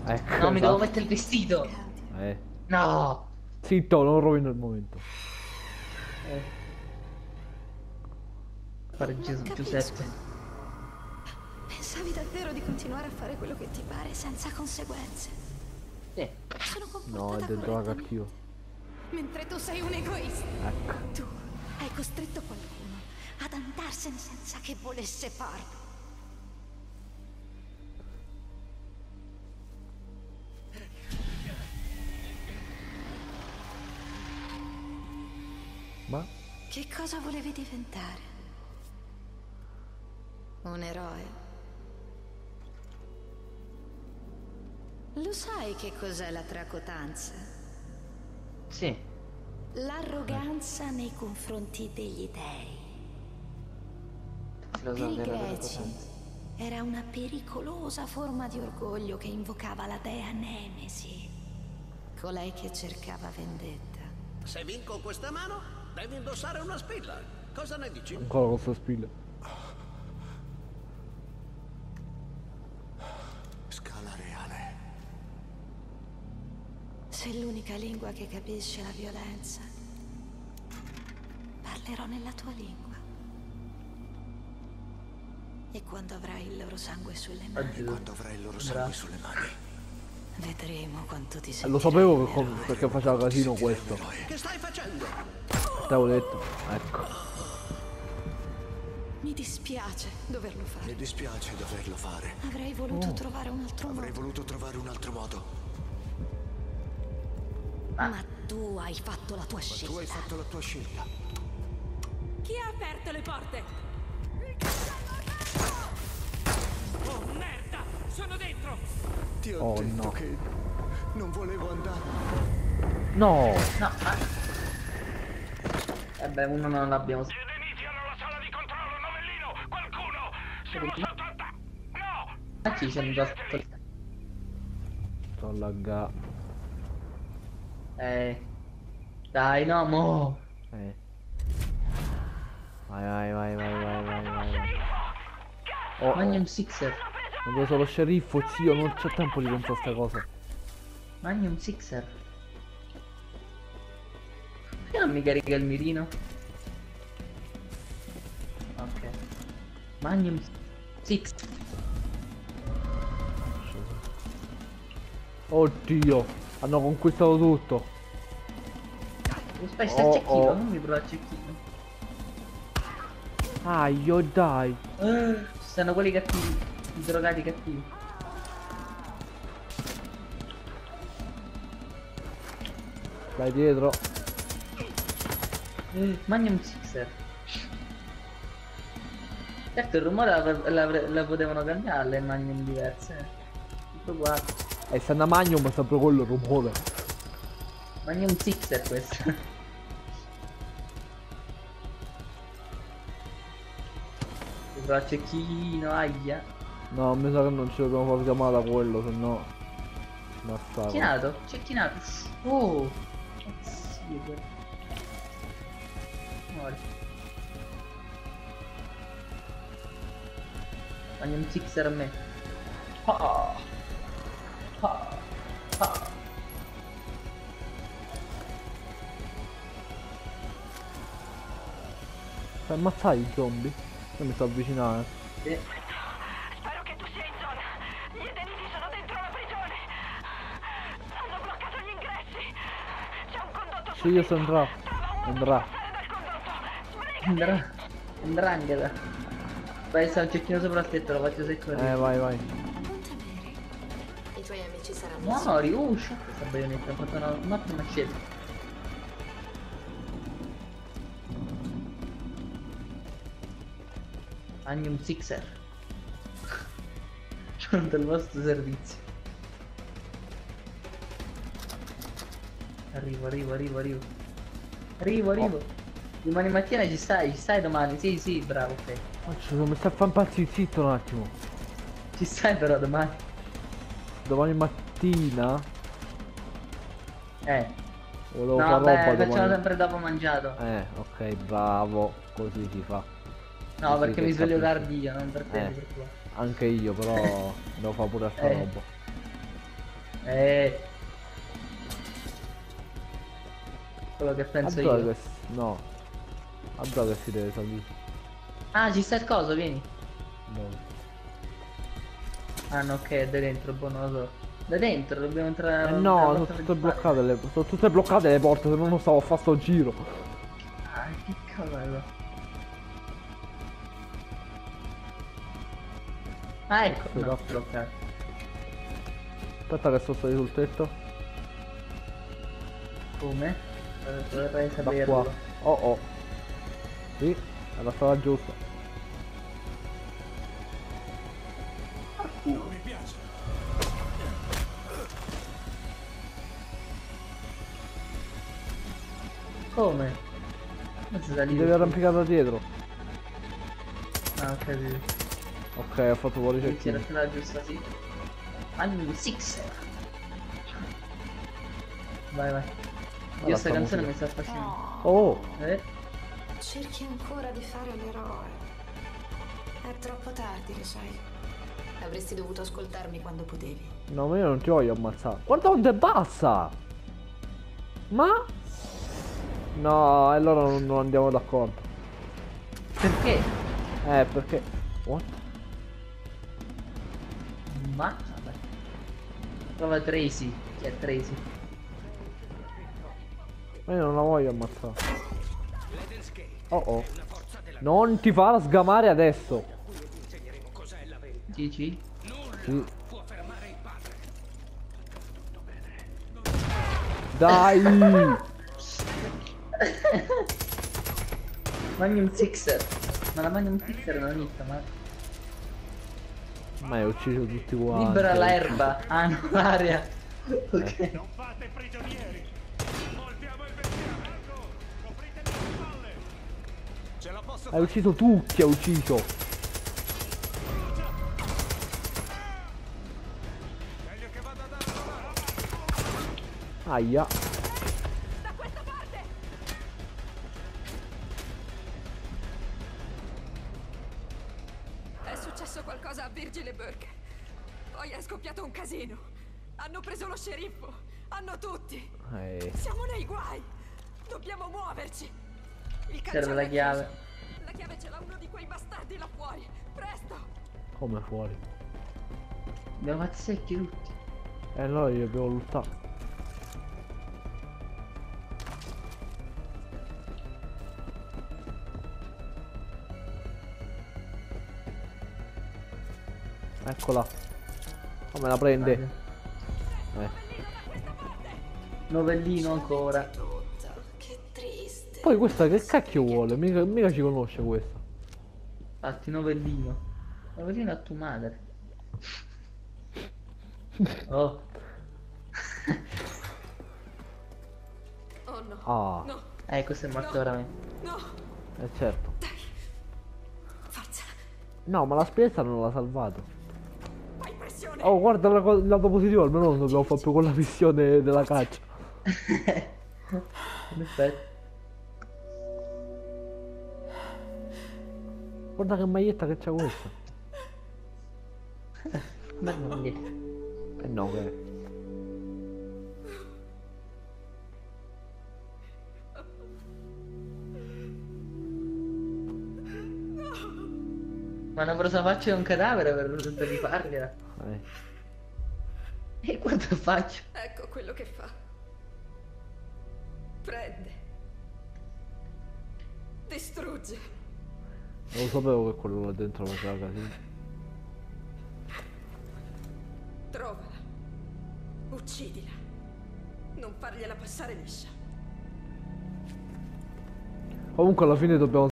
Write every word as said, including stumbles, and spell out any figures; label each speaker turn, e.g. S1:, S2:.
S1: Ecco,
S2: No, mi
S1: esatto.
S2: devo mettere il vestito.
S1: Eh.
S2: No.
S1: Zitto, non rovino il momento.
S2: Eh. Fare
S3: Non
S2: Gesù,
S3: capisco.
S2: Giuseppe.
S3: Pensavi davvero di continuare a fare quello che ti pare senza conseguenze?
S2: Sì.
S3: Sono
S1: No,
S3: comportata
S1: è dentro la
S3: correttamente.
S1: cattivo.
S3: Mentre tu sei un egoista.
S1: Ecco.
S3: Tu hai costretto qualcuno ad andarsene senza che volesse farlo.
S1: Ma?
S3: Che cosa volevi diventare? Un eroe? Lo sai che cos'è la tracotanza?
S2: Sì.
S3: L'arroganza nei confronti degli dei.
S2: Lo
S3: Per
S2: so
S3: i
S2: che era
S3: greci
S2: della
S3: era una pericolosa forma di orgoglio che invocava la dea Nemesi, colei che cercava vendetta.
S4: Se vinco questa mano, devi indossare una spilla. Cosa ne dici?
S1: Ancora con sta spilla.
S4: Scala reale.
S3: Se l'unica lingua che capisce la violenza, parlerò nella tua lingua. E quando avrai il loro sangue sulle mani,
S2: Oggi
S4: Quando avrai il loro sangue sulle mani.
S3: vedremo quanto ti
S1: Eh,
S3: sentirai
S1: lo sapevo
S3: un
S1: che com-
S3: eroe.
S1: perché faceva casino questo.
S4: Che stai facendo?
S1: T'avevo detto. Ecco.
S3: Mi dispiace doverlo
S4: Mi
S3: fare.
S4: dispiace doverlo fare.
S3: Avrei voluto trovare un altro
S4: Avrei
S3: modo.
S4: voluto trovare un altro modo.
S3: Ma tu hai fatto la tua scelta.
S4: Tu hai fatto la tua scelta.
S5: Chi ha aperto le porte? Oh merda! Sono dentro!
S4: Ti ho
S1: Oh,
S4: detto
S1: no.
S4: che non volevo andare.
S1: No!
S2: No, ma... Eh beh, uno non l'abbiamo...
S6: Siete iniziano la sala di controllo, Novellino! Qualcuno! Siamo sotto attacco! No!
S2: Ma ci siamo già ascoltati.
S1: Sto lagga.
S2: Eh... Dai, no, mo...
S1: Eh. Vai, vai, vai, vai, vai, vai, vai, vai. Oh,
S2: Magnum
S1: oh.
S2: Sixer.
S1: Ho preso lo sceriffo, zio, non c'è tempo di pensare a sta cosa.
S2: Magnum Sixer. Perché non mi carica il mirino? Ok. Magnum Six.
S1: Oddio, hanno conquistato tutto.
S2: Aspetta,
S1: Oh,
S2: il cecchino,
S1: oh.
S2: non mi prova il cecchino.
S1: Ah, io dai.
S2: Eh, ci stanno quelli cattivi, i drogati cattivi.
S1: Vai dietro.
S2: Eh, Magnum Sixer. Certo il rumore la, la, la potevano cambiare alle Magnum diverse. Tutto uguale.
S1: E stanno a Magnum, ma sempre quello il rumore.
S2: Magnum Sixer questo. Però cecchino, aia.
S1: No, mi sa che non ci dobbiamo far chiamare da quello, se no. Basta.
S2: Cecchinato, cecchinato. Oh, cazzo, quello. Muore. Magnum Sixer a me. Ah. Ah. Ah.
S1: Fai ammazzare i zombie? Io mi sto avvicinando.
S2: Sì.
S6: Spero che tu sia in zona! Gli Edeniti sono dentro la prigione! Hanno bloccato gli ingressi! C'è un condotto
S1: Sì, io so andrà. Andrà.
S6: dal condotto! Sbrigati!
S2: Andrà. Andrangheta. Vai, sta un cecchino sopra il tetto, lo faccio secco.
S1: Eh, vai, vai.
S3: Non temere. I tuoi amici saranno
S2: Muori, uh, shit, questa baionetta, ho fatto una, un'ottima scelta. Magnum Sixer. Sono del vostro servizio. Arrivo, arrivo, arrivo, arrivo. Arrivo, arrivo. Domani mattina ci stai, ci stai domani? Sì, sì, bravo, ok.
S1: Faccio, mi sta a fare impazzire, zitto un attimo.
S2: Ci stai però domani?
S1: Domani mattina
S2: Eh.
S1: volevo
S2: No,
S1: fare
S2: beh,
S1: roba
S2: facciamo
S1: domani.
S2: sempre dopo mangiato.
S1: Eh, ok, bravo. Così si fa.
S2: No,
S1: Così
S2: perché
S1: che
S2: mi sveglio
S1: capisci.
S2: tardi io, non per te,
S1: Eh.
S2: per tua.
S1: Anche io, però devo fare pure sta
S2: Eh.
S1: roba.
S2: Eh. Quello che penso
S1: Allora
S2: io.
S1: che si- no. Allora che si deve salire.
S2: Ah, ci sta il coso, vieni.
S1: No.
S2: Ah no, ok, è da dentro, boh, non lo so. Da dentro, dobbiamo entrare.
S1: Eh
S2: dalla
S1: no, sono
S2: porta
S1: tutte
S2: principale.
S1: bloccate le, sono tutte bloccate le porte, se no non stavo a fare sto giro.
S2: Ah, che cavolo. Ah, ecco,
S1: Sì,
S2: no,
S1: no.
S2: bloccato.
S1: Aspetta che sto salito sul tetto.
S2: Come? Vorrei
S1: Da
S2: saperlo.
S1: qua. Oh oh. Sì, è la strada giusta.
S5: Non mi piace.
S2: Come? Non si
S1: Ti
S2: salire.
S1: devi arrampicare da dietro.
S2: Ah, ok, sì.
S1: Ok, ho fatto fuori
S2: Sì, c'era
S1: cecchino.
S2: strada giusta, sì. Anni Six. Vai, vai. Io
S1: Guarda
S2: sta
S1: sta
S2: canzone
S1: musica.
S2: mi sta affascinando.
S3: No,
S1: Oh,
S2: Eh?
S3: cerchi ancora di fare l'eroe. È troppo tardi, lo sai. Avresti dovuto ascoltarmi quando potevi.
S1: no, ma io non ti voglio ammazzare. Guarda quanto è bassa! Ma? No, allora non, non andiamo d'accordo.
S2: Perché?
S1: Eh, perché... What?
S2: Ma vabbè. Prova Tracy. Chi è Tracy?
S1: Ma io non la voglio ammazzare. Oh oh. Non ti far sgamare adesso.
S2: Cici?
S1: Sì. Dai!
S2: Magnum Sixer. Ma la Magnum Sixer non inizia, ma.
S1: Ma hai ucciso tutti quanti.
S2: Libera l'erba. Ah no, l'aria. Ok.
S5: Non fate prigionieri. Voltiamo il bestiame. Ecco, copritemi le spalle. Ce la posso
S1: Hai
S5: fare.
S1: ucciso tutti, hai ucciso.
S5: Meglio che vada a dare la mano.
S1: Aia.
S6: Da questa parte!
S5: È successo qualcosa a Virgil e Burke. Poi è scoppiato un casino. Hanno preso lo sceriffo. Hanno tutti.
S1: Eh.
S5: Siamo nei guai. Dobbiamo muoverci. Il
S2: Serve
S5: cancello
S2: la
S5: è
S2: chiave.
S5: chiuso. La chiave ce l'ha uno di quei bastardi là fuori. Presto.
S1: Come fuori?
S2: Abbiamo fatto secchi tutti.
S1: E allora io devo lottare. Eccola. Come la prende? Eh.
S2: Novellino ancora.
S3: Tutto. Che triste.
S1: Poi questa che cacchio vuole? Mica, mica ci conosce questa.
S2: Fatti novellino. Novellino a tua madre. Oh.
S5: Oh no.
S1: Ah,
S5: No.
S2: Eh, questo è morto veramente.
S5: No.
S1: eh certo.
S5: Forza.
S1: No, ma la spiazza non l'ha salvato.
S5: Fai pressione.
S1: Oh, guarda la co- il lato positivo, almeno non dobbiamo fare più con la missione della caccia.
S2: In effetti.
S1: Guarda che maglietta che c'ha questa.
S2: Ma non niente.
S1: Eh no, che...
S2: Ma non cosa faccio un cadavere per, per rifargliela?
S1: Eh.
S2: E quanto faccio?
S5: Ecco quello che fa. Prende. Distrugge.
S1: Non lo sapevo che quello là dentro faceva casino.
S5: Trovala. Uccidila. Non fargliela passare liscia.
S1: Comunque alla fine dobbiamo